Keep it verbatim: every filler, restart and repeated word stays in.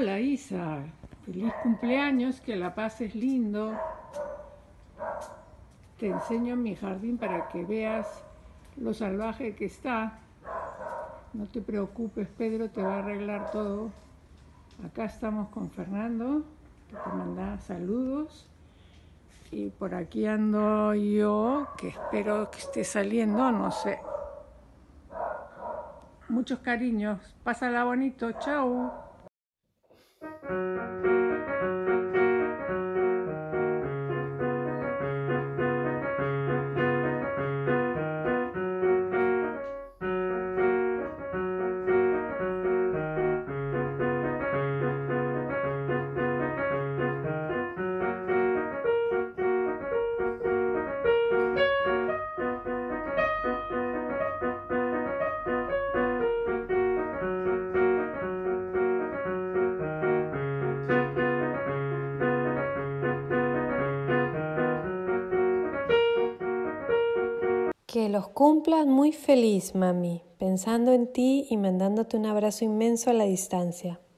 Hola Isa, feliz cumpleaños, que la pases lindo. Te enseño mi jardín para que veas lo salvaje que está. No te preocupes, Pedro te va a arreglar todo. Acá estamos con Fernando, que te manda saludos. Y por aquí ando yo, que espero que esté saliendo, no sé. Muchos cariños, pásala bonito, chao. Que los cumplas muy feliz, mami, pensando en ti y mandándote un abrazo inmenso a la distancia.